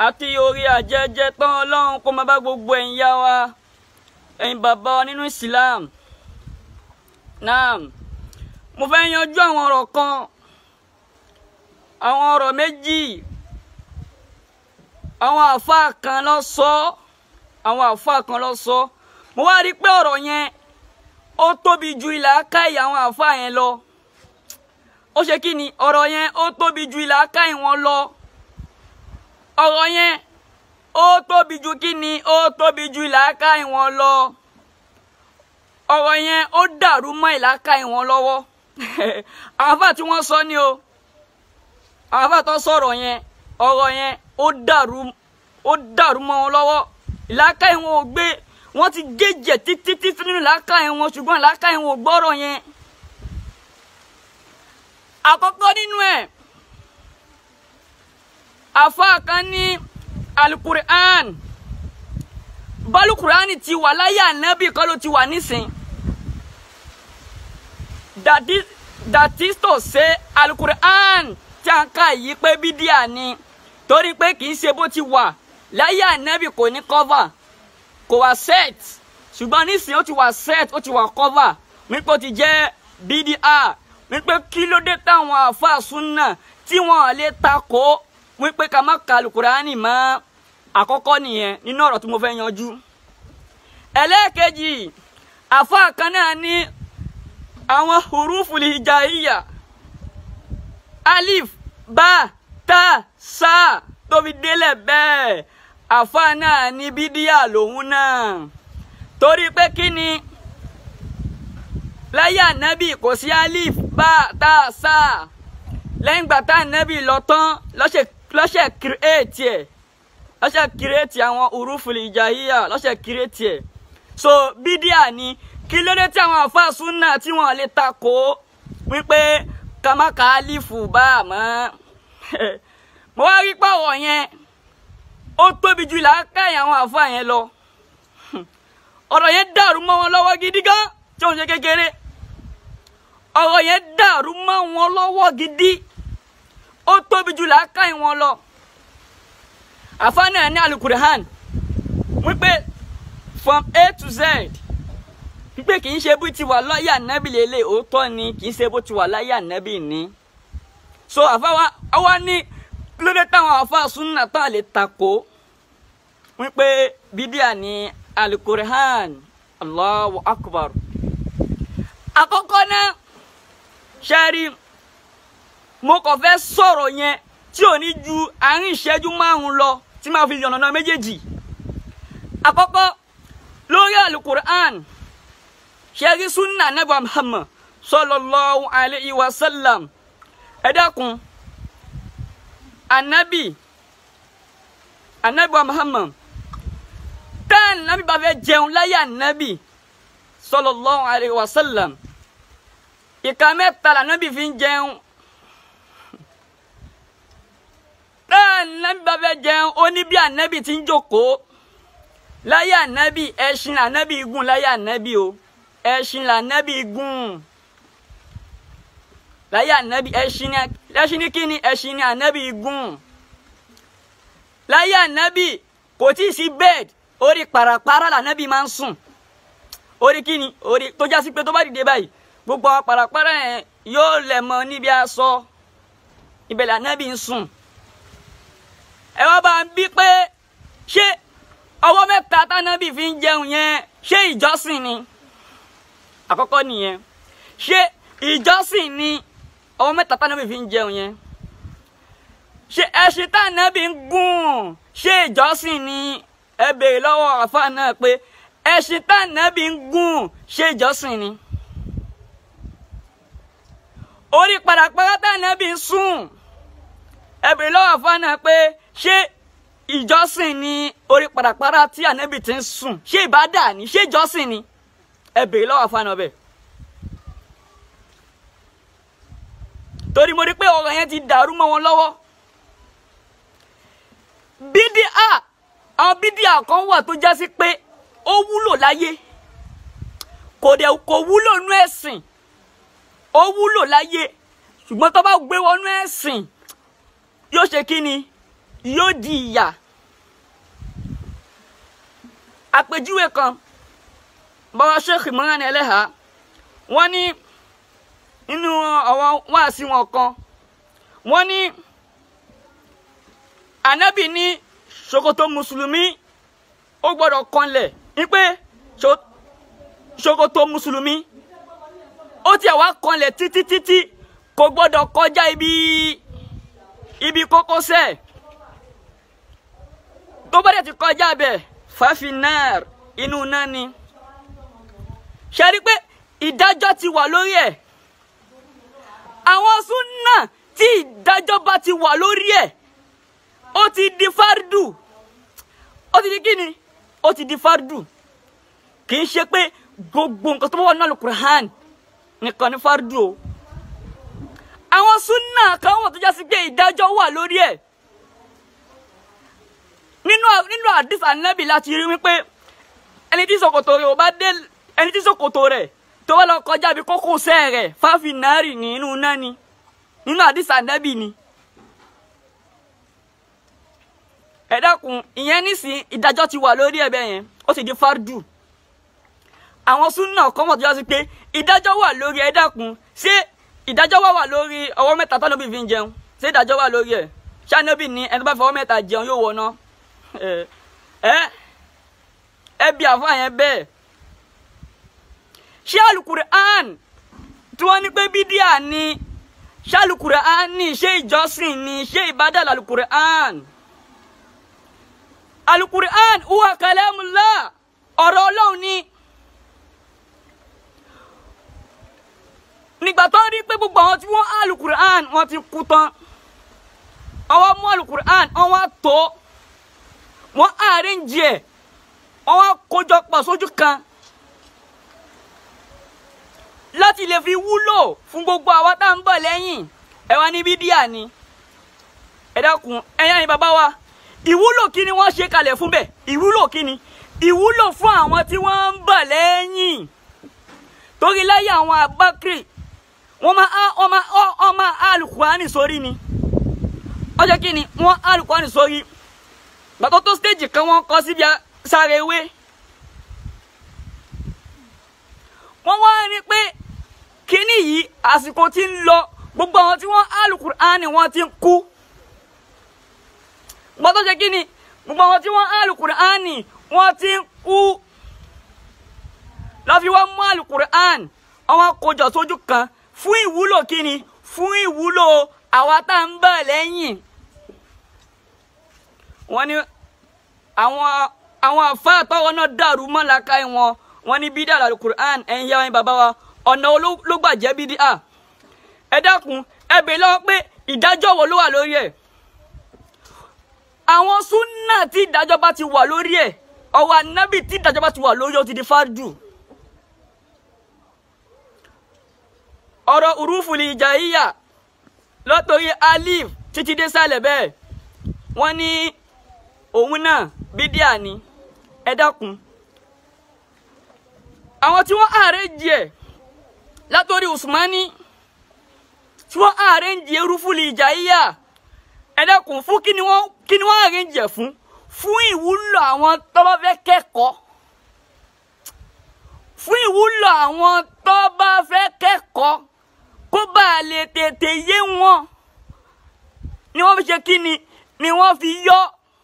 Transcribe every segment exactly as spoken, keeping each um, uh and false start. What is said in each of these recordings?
àti orí àjẹjẹ tán Ọlọ́run kó máa bá gbogbo ẹ̀yin yá wa ẹ̀yin bàbá wa nínú Islam. Naam, mo fẹ́ yanjú àwọn ọ̀rọ̀ kan, àwọn ọ̀rọ̀ méjì. Àwọn àfáà kan ló sọ, àwọn àfáà kan ló sọ. Mo wá rí pé ọ̀rọ̀ yẹn ó tóbi ju ìlàkàyè àwọn àfáà yẹn lọ. Ó ṣe kí ni ọ̀rọ̀ yẹn ó tóbi ju ìlàkàyè wọn lọ. Ọ̀rọ̀ yẹn ó tóbi ju kí ni ó tóbi ju ìlàkàyè wọn lọ. Ọ̀rọ̀ yẹn ó dàrú mọ́ ìlàkàyè wọn lọ́wọ́. Àwọn àfáà tí wọ́n sọ ni o. Àwọn àfáà tó sọ̀rọ̀ yẹn, ọ̀rọ̀ yẹn ó dàrú ó dàrú mọ́ wọn lọ́wọ́. Ìlàkàyè wọn ò gbé, wọ́n ti gèjè títí títí nínú ìlàkàyè wọn, ṣùgbọ́n ìlàkàyè wọn ò gbọ́rọ̀ yẹn. Àkọ́kọ́ nínú ẹ̀, àfáà kan ní alukur'an, balukur'an ti wà láyé ànábì kọ́ ló ti wà nísìn. That is, that is to say alukur'an tí a ń kà yìí pé bídíà ni, torí pé kì í ṣe bó ti wà láyé ànábì, kò ní cover, kò wá set, ṣùgbọ́n nísìn ó ti wà set, ó ti wà cover, wípé ó ti jẹ́ bídíà. Wípé kí ló dé táwọn àfáà súnà tí wọ́n lè takò wípé ká má ka alukurani mọ́. Àkọ́kọ́ nìyẹn nínú ọ̀rọ̀ tí mo fẹ́ yanjú. Ẹlẹ́ẹ̀kejì, àfáà kan náà ní àwọn huruful hijaiya, alif, ba, ta, sa tó fi délẹ̀ bẹ́ẹ̀. Àfáà náà ní bídíà lòun náà, torí pé kí ni láyé ànábì kò sí alif, ba, ta, sa. Lẹ́yìn ìgbà tá ànábì lọ tán lọ́ṣẹ̀ lọ́ṣẹ̀ create ẹ̀, lọ́ṣẹ̀ create àwọn huruful hijaiya, lọ́ṣẹ̀ create ẹ̀. So bídíà ni. Kí ló dé tí àwọn àfáà súnà tí wọ́n lè takò wípé ká má ka alifu bá mọ́. Mo wá rí pàwọ̀ yẹn ó tóbi ju ìlàkàyè àwọn àfáà yẹn lọ. Ọ̀rọ̀ yẹn dàrú mọ́ wọn lọ́wọ́ gidi gan, tí òun ṣe kékeré. Ọ̀rọ̀ yẹn dàrú mọ́ wọn lọ́wọ́ gidi, ó tóbi jù làákàyè wọn lọ. Àfáà náà ní alukur'an wípé from A to Z, wípé kì í ṣe bó ti wà láyé ànábì lélẹ̀, òótọ́ ni, kì í ṣe bó ti wà láyé ànábì ni. So àfáà wa ní kí ló dé táwọn àfáà súnà tán lè takò wípé bídíà ní alukur'an. Allahu akbar. Àkọ́kọ́ náà, ṣẹ́rí, mo kàn fẹ́ sọ̀rọ̀ yẹn tí ò ní ju àárín ìṣẹ́jú márùn-ún lọ tí máa fi yànnàná méjèèjì. Àkọ́kọ́, lórí alukur'an, ṣẹ́rí sunna Ànábì Muhammad sallallahu alayhi wa sallam. Ẹ dákun, Ànábì, Ànábì Muhammad, tá Ànábì bá fẹ́ jẹun láyé Ànábì sallallahu alayhi wa sallam, ìka mẹ́ta l'Ànábì fi ń jẹun. Tá Ànábì bá fẹ́ jẹun, ó ní bí Ànábì ti ń jókòó. Láyé Ànábì, ẹṣin l'Ànábì gùn láyé Ànábì o. Ẹṣin l'Ànábì gùn. Láyé Ànábì, ẹṣin ni, ẹṣin ni kíni? Ẹṣin ni Ànábì gùn. Láyé Ànábì, kò tí ì sí bed, orí parapara l'Ànábì máa ń sùn. Orí kíni? Orí tó já sí pé tó bá dìde báyìí, gbogbo àwọn parapara yẹn yóò lẹ̀ mọ́ níbi aṣọ. Ibẹ̀ l'Ànábì ń sùn. Ẹ wá bá ń bí pé ṣé ọwọ́ mẹ́ta t'Ànábì fi ń jẹun yẹn ṣé ìjọsìn ni? Àkọ́kọ́ nìyẹn. Ṣé ìjọsìn ni ọwọ́ mẹ́ta t'Ànábì fi ń jẹun yẹn? Ṣé ẹṣin t'Ànábì ń gùn ṣé ìjọsìn ni? Ẹ béèrè lọ́wọ́ àfáà náà pé ẹṣin t'Ànábì ń gùn ṣé ìjọsìn ni? Orí parapara t'Ànábì ń sùn, ẹ béèrè lọ́wọ́ àfáà náà pé ṣé ìjọsìn ni orí parapara tí Ànábì ti ń sùn? Ṣé ìbádà ni? Ṣé ìjọsìn ni? Ẹ béèrè lọ́wọ́ àfáà náà bẹ́ẹ̀. Torí mo rí pé ọ̀rọ̀ yẹn ti dàrú mọ́ wọn lọ́wọ́. Bídíà, àwọn bídíà kan wà tó já sí pé ó wúlò láyé, kò dẹ̀ kò wúlò nú ẹ̀sìn. Ó wúlò láyé, ṣùgbọ́n tó bá gbé wọnú ẹ̀sìn, yóò ṣe kí ni? Yóò di ìyà. àpèjúwe kan bàbá Sheikh Imran Eleha wọ́n ní nínú àwọn wáàsí wọn kan wọ́n ní Ànábì ní ṣòkòtò mùsùlùmí ó gbọ́dọ̀ kanlẹ̀ ní pé ṣòkòtò mùsùlùmí ó tiẹ̀ wá kanlẹ̀ títí títí kò gbọ́dọ̀ kọjá ibi ibi kókósẹ̀ tó bá dẹ̀ ti kọjá bẹ̀ fàfinnar inú náà ni ṣe rí pé ìdájọ́ ti wà lórí ẹ̀ àwọn súnà tí ìdájọ́ bá ti wà lórí ẹ̀ ó ti di fardu ó ti di kíni ó ti di fardu kì í ṣe pé gbogbo nǹkan tó bá wà nínú Al-Qur'an nìkan ni fardu o àwọn súnà kan wọ́n tó já sí pé ìdájọ́ wà lórí ẹ̀ nínú nínú àdìsí Ànábì láti rí wípé ẹni tí ṣòkòtò rẹ̀ ò bá dé ẹni tí ṣòkòtò rẹ̀ tó bá lọ kọjá bí kókósẹ̀ rẹ̀ fáfinárì nínú náà ni nínú àdìsí Ànábì ni ẹ dákun ìyẹn nísìn ìdájọ́ ti wà lórí ẹ̀ bẹ́ẹ̀ yẹn ó sì di fardu àwọn súnà kan wọ́n tó já sí pé ìdájọ́ wà lórí ẹ dákun ṣé ìdájọ́ wà wà lórí ọwọ́ mẹ́ta tó Ànábì fi ń jẹun ṣé ìdájọ́ wà lórí ẹ̀ ṣé Ànábì ní ẹni tó bá fọwọ́ mẹ́ta jẹun yóò wọná ẹ ẹ ẹ bí àfọ yẹn bẹ́ẹ̀ ṣé Al-Qur'an tí wọ́n ní pé bídíà ni ṣé Al-Qur'an ni ṣé ìjọsìn ni ṣé ìbádà Al-Qur'an Al-Qur'an huwa kalamullah ọ̀rọ̀ Ọlọ́run ni nígbà tó rí pé gbogbo àwọn tí wọ́n Al-Qur'an wọ́n ti kú tán ọwọ́ mú Al-Qur'an wọ́n tó wọ́n arrange ẹ̀ wọ́n kójọ pọ̀ sójú kan láti lè fi wúlò fún gbogbo àwa tá ń bọ̀ lẹ́yìn ẹ wá ní bídíà ni ẹ dákun ẹ̀yà ni bàbá wa ìwúlò kí ni wọ́n ṣe kalẹ̀ fún bẹ́ẹ̀ ìwúlò kí ni ìwúlò fún àwọn tí wọ́n ń bọ̀ lẹ́yìn torí láyé àwọn Abakri wọ́n máa wọ́n máa wọ́n máa Al-Qur'ani sórí ni ọjọ́ kí ni wọ́n Al-Qur'ani sórí gbàtọ́ tó stage kan wọ́n kọ́ síbi sáré ewé wọ́n wá rí pé kíní yìí àsìkò tí ń lọ gbogbo àwọn tí wọ́n Al-Qur'ani wọ́n ti ń kú gbàtọ́ ṣe kíní gbogbo àwọn tí wọ́n Al-Qur'ani wọ́n ti ń kú lọ́fi wọ́n mú Al-Qur'an àwọn kójọ sójú kan fún ìwúlò kíni fún ìwúlò àwa tá ń bọ̀ lẹ́yìn wọ́n ní àwọn àwọn àfáà tọ́wọ́ náà dàrú mọ́ làákàyè wọn wọ́n ní bídíà Al-Qur'an ẹ̀yin yá wọn bàbá wa ọ̀nà ló gbà jẹ́ bídíà ẹ dákun ẹ bèèrè lọ́wọ́ pé ìdájọ́ wo ló wà lórí ẹ̀ àwọn súnà tí ìdájọ́ bá ti wà lórí ẹ̀ ọwọ́ Ànábì tí ìdájọ́ bá ti wà lórí ó ti di fardu ọ̀rọ̀ uruful hijaiya lọ́tọ̀rí alif títí dé sálẹ̀ bẹ́ẹ̀ wọ́n ní òun náà bídíà ni ẹ dákun àwọn tí wọ́n arrange ẹ̀ látọ̀rí Usmani tí wọ́n arrange uruful hijaiya ẹ dákun fún kí ni wọ́n kí ni wọ́n arrange ẹ̀ fún fún ìwúlò àwọn tó bá fẹ́ kẹ́kọ̀ọ́ fún ìwúlò àwọn tó bá fẹ́ kẹ́kọ̀ọ́ kó bá lè tètè yé wọn ni wọ́n fi ṣe kí ni ni wọ́n fi yọ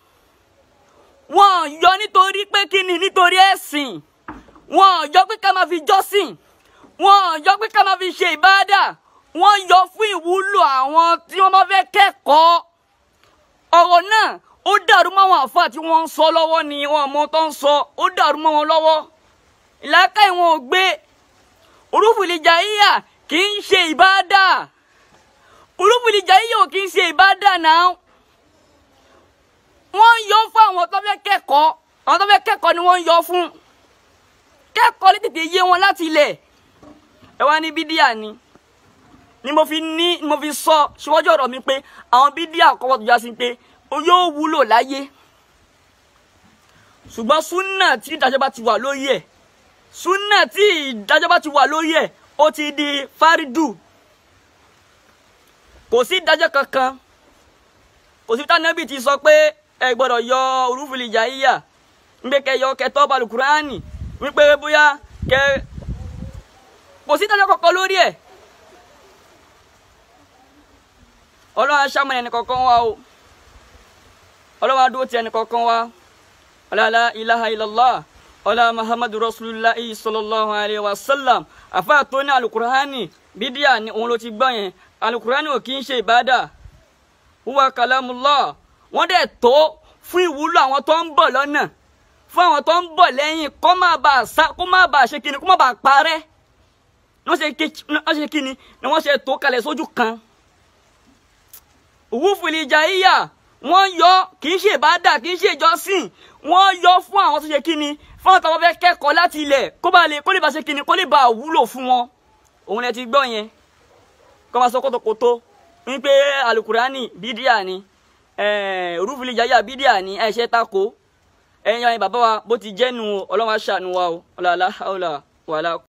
wọ́n yọ nítorí pé kí ni nítorí ẹ̀sìn wọ́n yọ pé ká máa fi jọ́sìn wọ́n yọ pé ká máa fi ṣe ìbádà wọ́n yọ fún ìwúlò àwọn tí wọ́n bá fẹ́ kẹ́kọ̀ọ́ ọ̀rọ̀ náà ó dàrú mọ́ àwọn àfáà tí wọ́n ń sọ lọ́wọ́ ni wọ́n mọ tó ń sọ ó dàrú mọ́ wọn lọ́wọ́ ìlàkàyè wọn ò gbé uruful hijaiya kì í ṣe ìbádà uruful hijaiya ò kì í ṣe ìbádà náà wọ́n yọ fún àwọn tó fẹ́ kẹ́kọ̀ọ́ àwọn tó fẹ́ kẹ́kọ̀ọ́ ni wọ́n yọ fún kẹ́kọ̀ọ́ lè tètè yé wọn láti ilẹ̀ ẹ wá ní bídíà ni ni mo fi ní ni mo fi sọ síwájú ọ̀rọ̀ mi pé àwọn bídíà kọ́kọ́ tó já sí pé yóò wúlò láyé ṣùgbọ́n súnà tí ìdájọ́ bá ti wà lórí ẹ̀ súnà tí ìdájọ́ bá ti wà lórí ẹ̀ ó ti di fárídù kò sí ìdájọ́ kankan kò sí tánẹ́bì ti sọ pé ẹ gbọ́dọ̀ yọ uruful hijaiya ń gbé kẹyọ kẹtọ́ bá alukurani wípé bóyá kẹ kò sí ìdájọ́ kankan lórí ẹ̀. Ọlọ́run aṣáàmù ẹnì kankan wá o, Ọlọ́run adúró ti ẹnì kankan wá. La ilaha illallah ọlá Muhammadu Rasulullah sallallahu alayhi wa sallam. Àfáà tó ní alukurani bídíà ni òun ló ti gbọ́ yẹn. Alukurani ò kì í ṣe ìbádà, huwa kalamullah. Wọ́n dẹ̀ tó fún ìwúlò àwọn tó ń bọ̀ lọ́nà, fún àwọn tó ń bọ̀ lẹ́yìn, kó má bàa sá, kó má bàa ṣe kíni, kó má bàa parẹ́. Wọ́n ṣe kíni ni wọ́n ṣe tó kalẹ̀ sójú kan. Uruful Hijaiya wọ́n yọ, kì í ṣe ìbádà, kì í ṣe ìjọsìn. Wọ́n yọ fún àwọn tó ṣe kíni, fún àwọn tó fẹ́ kẹ́kọ̀ọ́ láti ilẹ̀, kó bá lè kó lè bá ṣe kíni, kó lè bá wúlò fún wọn. Òun lẹ ti gbọ́ yẹn. Kó máa sọ kótókótó wípé alukurani bídíà ni, Uruful Hijaiya bídíà ni, ẹ ṣe tako. Ẹ̀yin bàbá wa bó ti jẹ́ nu Ọlọ́run á ṣàánú wa o. La hawla wala